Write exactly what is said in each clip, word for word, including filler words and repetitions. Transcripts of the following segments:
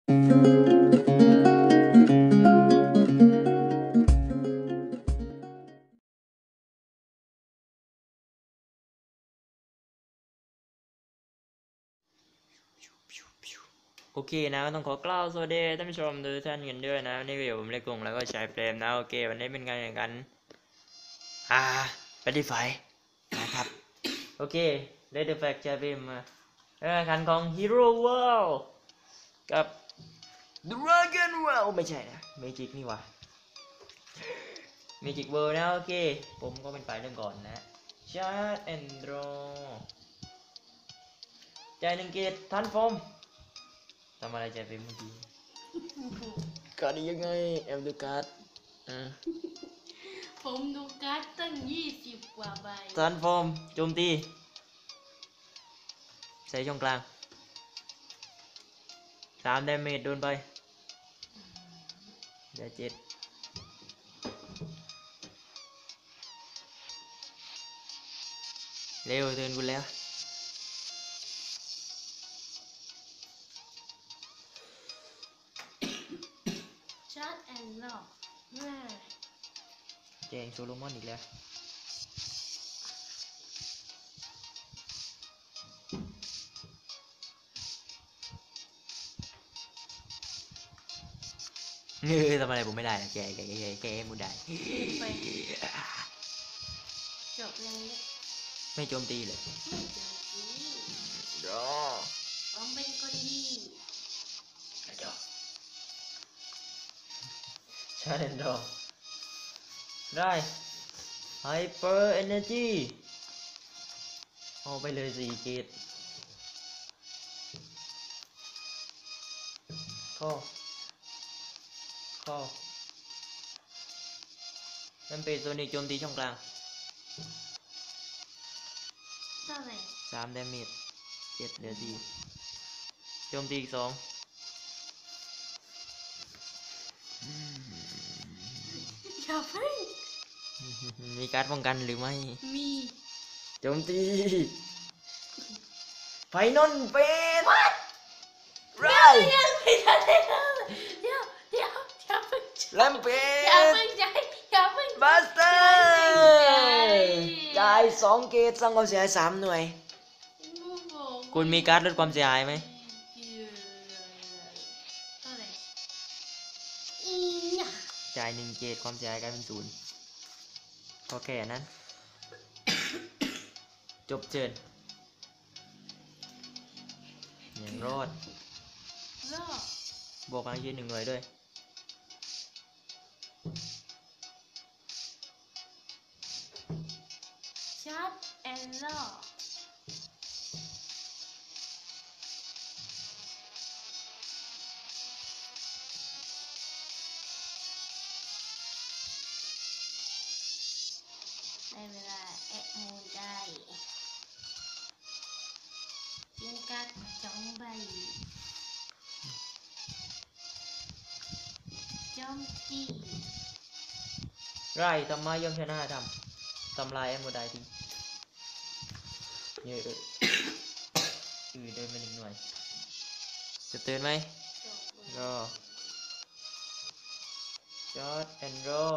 โอเคนะต้องขอกล่าวสวัสดีท่านผู้ชมทุกท่านกันด้วยนะนี่ก็อยู่ผมเล็กกงแล้วก็ชายเฟรมนะโอเควันนี้เป็นการแข่งขันอ่าแบตตี้ไฟนะครับโอเคเลดเดอร์แฟกชายเฟรมมาแข่งขันของ Hero World กับ Dragon World ไม่ใช่นะเมจิกนี่วะเมจิกเวิลด์นะโอเคผมก็เป็นฝ่ายเริ่มก่อนนะชาร์จแอนด์ดรอใจหนึ่งเกตทันฟอร์มทำอะไรใจเป็นเมื่อกี้การนี้ยังไงแอมดูการ์ดผมดูการ์ดตั้งยี่สิบกว่าใบทันฟอร์มโจมตีใส่ช่องกลางสามดาเมจโดนไปเดี๋ยวเจ็ดเร็วเตือนกูแล้วชาร์จแอนด์ล็อกแม่แจงโซโลมอนอีกแล้วเฮ้ยทำอะไรผมไม่ได้นะแกแกแกแกมุดได้ไปจบเลยไม่โจมตีเลยไม่จบดีรอผมเป็นคนดีจบชาเลนจ์รอได้ไฮเปอร์เอเนจีเอาไปเลยสี่เกตข้อข้อมันเป็นโซนิกโจมตีช่องกลางเท่าไหร่สามดาเมจเจ็ดเหลือสี่โจมตีอีกสองอย่าเพิ่งมีการ์ดป้องกันหรือไม่มีโจมตีไฟนอลเป็นไรยังไม่ทันเลยเดี๋ยวเดี๋ยวอย่าเพิ่งแลมเป็อย่าดเพิ่งใจอย่าเพิ่งบัสเตอร์จ่ายสองเกตสร้างความเสียหายสามหน่วยคุณมีการ์ดลดความเสียหายไหมเท่าไหร่อีน่ะจ่ายหนึ่งเกตความเสียหายกลายเป็นศูนย์ก็แค่นั้น จบเจิญอย่างรอดรอดบวกพลังชีวิตหนึ่งหน่วยด้วยชาร์จแอนด์ล็อกได้เวลาแอะมูนได้ยิงกัดสองใบโจมตีไรทำไมยังชนะทำทำลายแอมโมได้ทีเยอะอือเดินมาหนึ่งหน่วยจะเตือนไหมรอจอดแอนด์รอ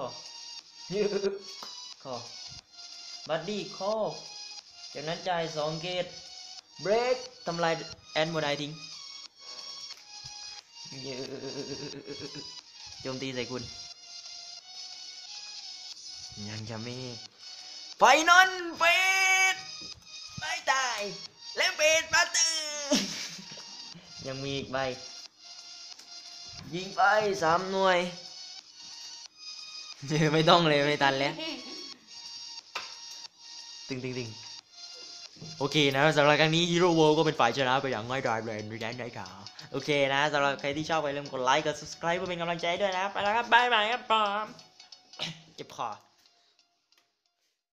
คอบัดดี้คอจากนั้นจ่ายสองเกตเบรกทำลายแอนโมได้ทิ้งเยอะโจมตีใส่คุณยังจะมีไฟนอนเป็ดไม่ตายแล้วเป็ดมาตื่นยังมีอีกใบยิงไปสามหน่วยไม่ต้องเลยไม่ทันแล้วตึงตึงตึงโอเคนะสำหรับครั้งนี้ Hero World ก็เป็นฝ่ายชนะไปอย่างง่ายดายเลยในแดนได้ค่ะโอเคนะสำหรับใครที่ชอบไปเริ่มกดไลค์กด subscribe เพื่อเป็นกำลังใจด้วยนะไปแล้วครับบ๊ายบายครับผมเจ็บคอ